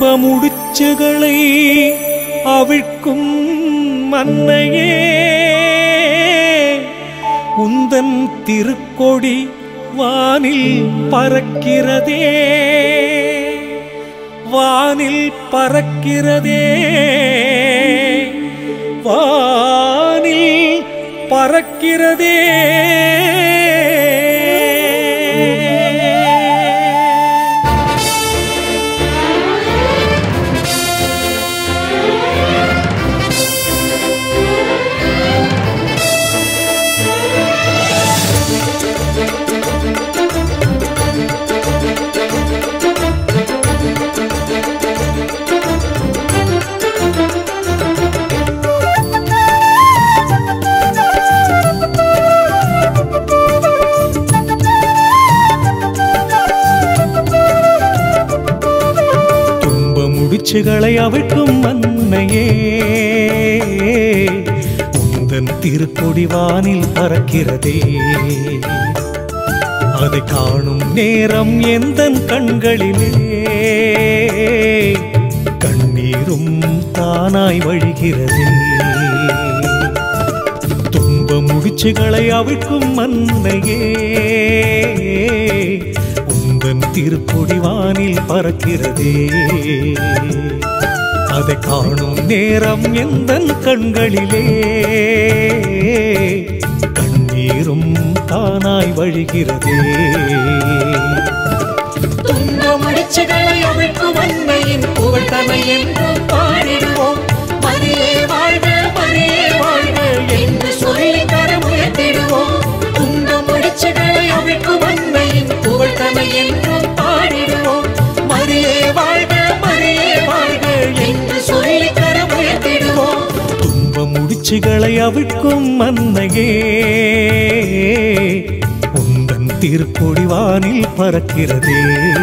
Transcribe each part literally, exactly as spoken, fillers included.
முடிச்சுகளை அவிழ்க்கும் மன்னையே உந்தன் திருக்கொடி வானில் பறக்கிறதே வானில் பறக்கிறதே வானில் பறக்கிறதே முடிச்சுகளை அவிழ்க்கும் மன்னையே உந்தன் திருக்கொடி வானில் பறக்கிறதே அதை காணும் நேரம் எந்தன் கண்களிலே கண்ணீரும் தானாய் வழிகிறதே துன்ப முடிச்சுகளை அவிழ்க்கும் மன்னையே உந்தன் திருக்கொடி வானில் பறக்கிறதே அதை காணும் நேரம் எந்தன் கண்களிலே கண்ணீரும் தானாய் வழிகிறதே துன்ப முடிச்சுகளை அவிழ்க்கும் அன்னையின் புகழ் தன்னை என்றும் பாடிடுவோம். மரியே வாழ்க மரியே வாழ்க என்று சொல்லி கரமுயர்த்திடுவோம். துன்ப முடிச்சுகளை அவிழ்க்கும் அன்னையின் புகழ் தன்னை என்றும் பாடிடுவோம். மரியே வாழ்க மரியே வாழ்க என்று சொல்லி கரமுயர்த்திடுவோம். துன்ப முடிச்சுகளை அவிழ்க்கும் அன்னையே உந்தன் திருக்கொடி வானில் பறக்கிறதே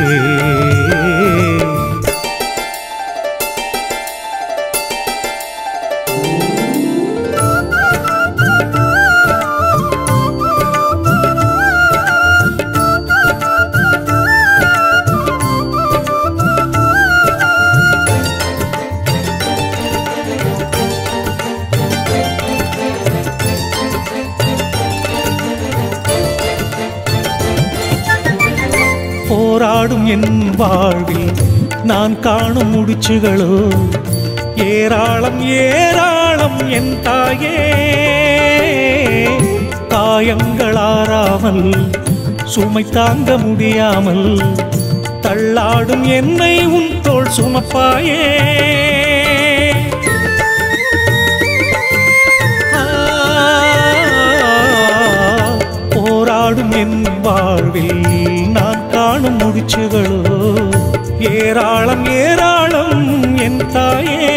போராடும் என் வாழ்வில் நான் காணும் முடிச்சுகளோ ஏராளம் ஏராளம் என் தாயே காயங்களாராமல் சுமை தாங்க முடியாமல் தள்ளாடும் என்னை உன் தோள் சுமப்பாயே போராடும் என் வாழ்வில் நான் காணும் முடிச்சுகளோ ஏராளம் ஏராளம் என் தாயே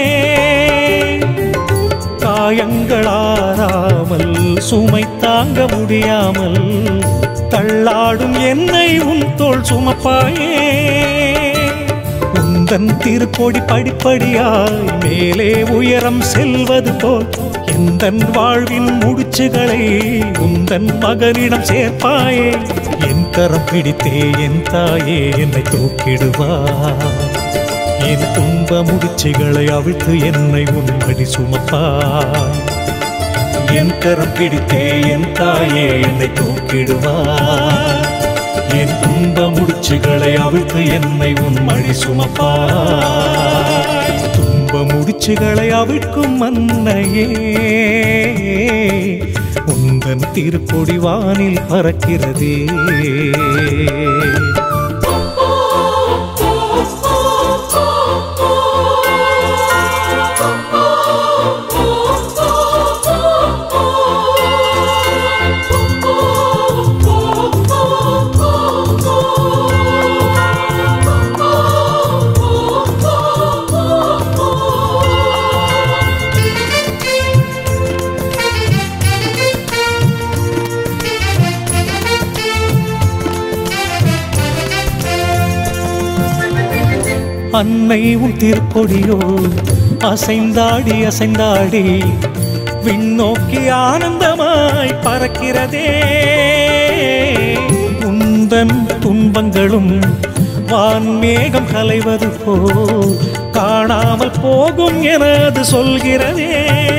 காயங்களாராமல் சுமை தாங்க முடியாமல் தள்ளாடும் என்னை உன் தோள் சுமப்பாயே உந்தன் திருக்கொடி படிப்படியாய் மேலே உயரம் செல்வது போல் எந்தன் வாழ்வின் முடிச்சுகளை உந்தன் மகனிடம் சேர்ப்பாயே என் கரம் பிடித்தே என் தாயே என்னை தூக்கிடுவார் என் துன்ப முடிச்சுகளை அவிழ்த்து என்னை உன் மடி சுமப்பார் என் கரம் பிடித்தே என் தாயே என்னை தூக்கிடுவார் என் துன்ப முடிச்சுகளை அவிழ்த்து என்னை உன் மடி சுமப்பார் துன்ப முடிச்சுகளை அவிழ்க்கும் அன்னையே உந்தன் திருக்கொடி வானில் பறக்கிறதே அன்னை உன் திருக்கொடியோ அசைந்தாடி அசைந்தாடி விண்ணோக்கி ஆனந்தமாய் பறக்கிறதே உந்தன் துன்பங்களும் வான்மேகம் கலைவது போல் காணாமல் போகும் எனது சொல்கிறதே.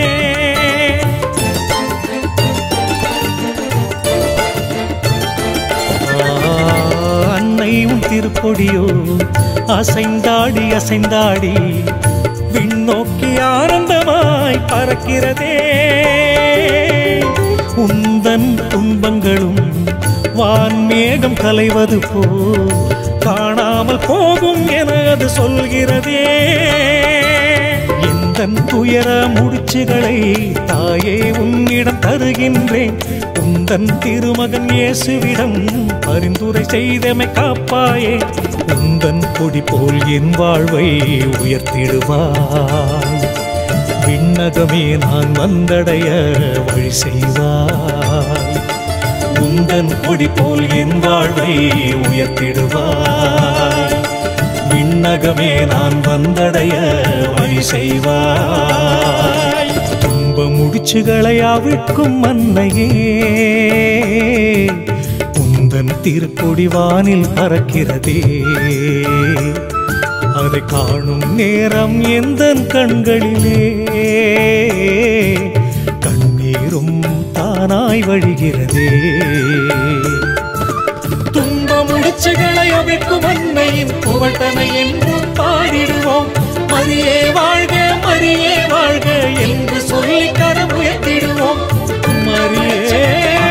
அன்னை உன் திருப்பொடியோ அசைந்தாடி அசைந்தாடி விண்ணோக்கி ஆனந்தமாய் பறக்கிறதே. உந்தன் துன்பங்களும் வான்மேகம் கலைவது போல் காணாமல் போகும் எனது சொல்கிறதே. எந்தன் துயர முடிச்சுகளை தாயே உன்னிடம் தருகின்றேன். உந்தன் திருமகன் இயேசுவிடம் பரிந்துரை செய்தமை காப்பாயே. உந்தன் கொடி போல் என் வாழ்வை உயர்த்திடுவாய். விண்ணகமே நான் வந்தடைய வழி செய்வாய். உந்தன் கொடி போல் என் வாழ்வை உயர்த்திடுவாய். விண்ணகமே நான் வந்தடைய வழி செய்வாய். துன்ப முடிச்சுகளை அவிழ்க்கும் அன்னையே, உந்தன் திருக்கொடி வானில் பறக்கிறதே. அதை காணும் நேரம் எந்தன் கண்களிலே கண்ணீரும் தானாய் வழிகிறதே. துன்ப முடிச்சுகளை அவிழ்க்கும் அன்னையின் புகழ்தனை என்றும் பாடிடுவோம். மரியே வாழ்க மரியே வாழ்க என்று சொல்லி கரம் உயர்த்திடுவோம். மரியே